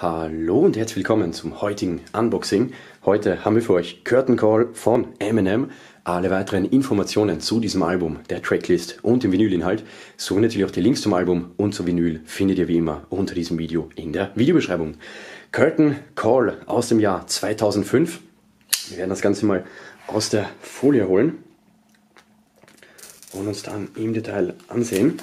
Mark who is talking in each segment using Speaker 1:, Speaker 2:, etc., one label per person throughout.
Speaker 1: Hallo und herzlich willkommen zum heutigen Unboxing. Heute haben wir für euch Curtain Call von Eminem. Alle weiteren Informationen zu diesem Album, der Tracklist und dem Vinylinhalt, sowie natürlich auch die Links zum Album und zum Vinyl findet ihr wie immer unter diesem Video in der Videobeschreibung. Curtain Call aus dem Jahr 2005. Wir werden das Ganze mal aus der Folie holen und uns dann im Detail ansehen.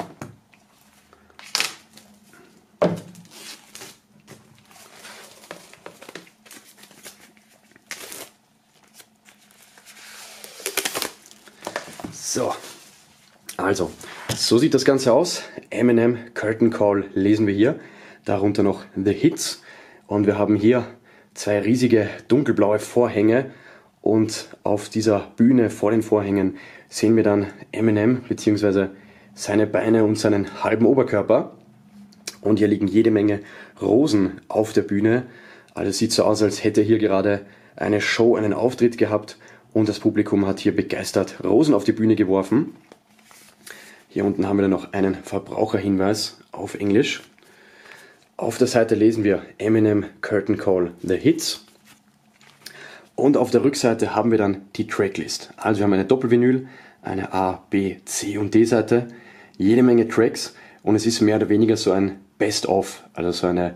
Speaker 1: So, also, so sieht das Ganze aus. Eminem Curtain Call lesen wir hier, darunter noch The Hits, und wir haben hier zwei riesige dunkelblaue Vorhänge und auf dieser Bühne vor den Vorhängen sehen wir dann Eminem bzw. seine Beine und seinen halben Oberkörper, und hier liegen jede Menge Rosen auf der Bühne. Also es sieht so aus, als hätte hier gerade eine Show, einen Auftritt gehabt. Und das Publikum hat hier begeistert Rosen auf die Bühne geworfen. Hier unten haben wir dann noch einen Verbraucherhinweis auf Englisch. Auf der Seite lesen wir Eminem Curtain Call The Hits. Und auf der Rückseite haben wir dann die Tracklist. Also wir haben eine Doppelvinyl, eine A, B, C und D Seite. Jede Menge Tracks, und es ist mehr oder weniger so ein Best-of, also so ein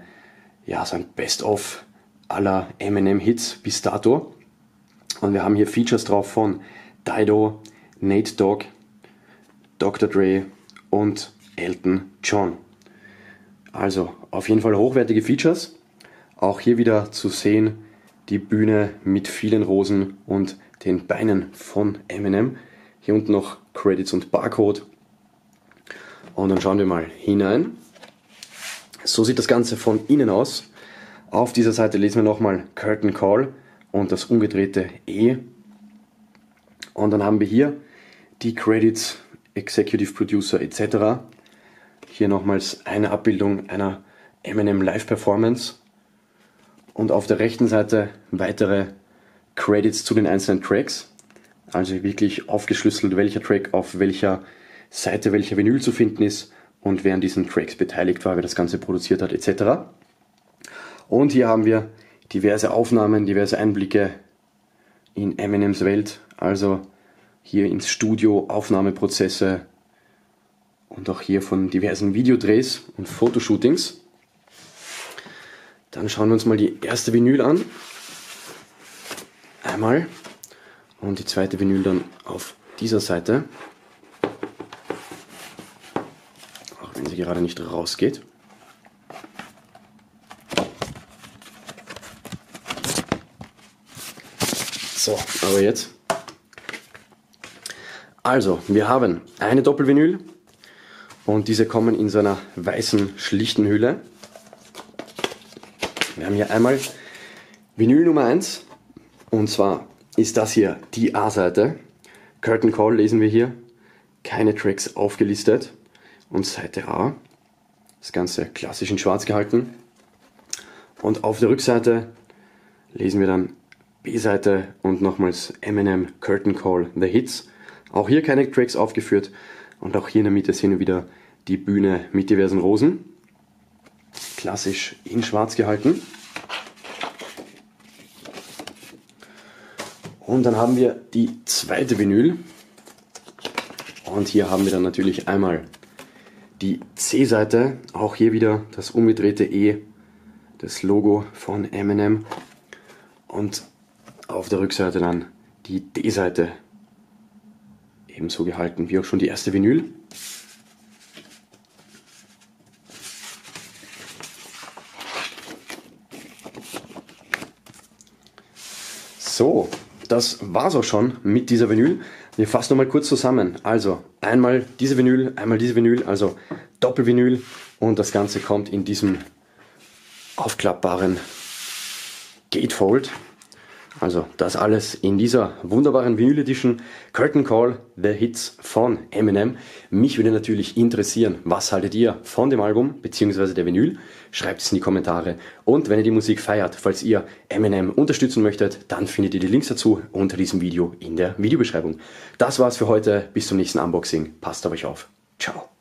Speaker 1: Best-of aller Eminem Hits bis dato. Und wir haben hier Features drauf von Dido, Nate Dogg, Dr. Dre und Elton John. Also auf jeden Fall hochwertige Features. Auch hier wieder zu sehen die Bühne mit vielen Rosen und den Beinen von Eminem. Hier unten noch Credits und Barcode. Und dann schauen wir mal hinein. So sieht das Ganze von innen aus. Auf dieser Seite lesen wir nochmal Curtain Call und das umgedrehte E. Und dann haben wir hier die Credits, Executive Producer etc. Hier nochmals eine Abbildung einer Eminem Live Performance. Und auf der rechten Seite weitere Credits zu den einzelnen Tracks. Also wirklich aufgeschlüsselt, welcher Track auf welcher Seite, welcher Vinyl zu finden ist und wer an diesen Tracks beteiligt war, wer das Ganze produziert hat etc. Und hier haben wir diverse Aufnahmen, diverse Einblicke in Eminems Welt, also hier ins Studio, Aufnahmeprozesse und auch hier von diversen Videodrehs und Fotoshootings. Dann schauen wir uns mal die erste Vinyl an. Einmal. Und die zweite Vinyl dann auf dieser Seite. Auch wenn sie gerade nicht rausgeht. So, aber jetzt. Also, wir haben eine Doppelvinyl und diese kommen in so einer weißen, schlichten Hülle. Wir haben hier einmal Vinyl Nummer 1, und zwar ist das hier die A-Seite. Curtain Call lesen wir hier, keine Tracks aufgelistet, und Seite A. Das Ganze klassisch in schwarz gehalten. Und auf der Rückseite lesen wir dann B-Seite und nochmals Eminem Curtain Call The Hits. Auch hier keine Tracks aufgeführt, und auch hier in der Mitte sehen wir wieder die Bühne mit diversen Rosen. Klassisch in schwarz gehalten. Und dann haben wir die zweite Vinyl. Und hier haben wir dann natürlich einmal die C-Seite. Auch hier wieder das umgedrehte E, das Logo von Eminem. Und auf der Rückseite dann die D-Seite, ebenso gehalten wie auch schon die erste Vinyl. So, das war's auch schon mit dieser Vinyl. Wir fassen nochmal kurz zusammen. Also einmal diese Vinyl, also Doppelvinyl, und das Ganze kommt in diesem aufklappbaren Gatefold. Also das alles in dieser wunderbaren Vinyl Edition Curtain Call The Hits von Eminem. Mich würde natürlich interessieren, was haltet ihr von dem Album bzw. der Vinyl? Schreibt es in die Kommentare, und wenn ihr die Musik feiert, falls ihr Eminem unterstützen möchtet, dann findet ihr die Links dazu unter diesem Video in der Videobeschreibung. Das war's für heute, bis zum nächsten Unboxing. Passt auf euch auf. Ciao.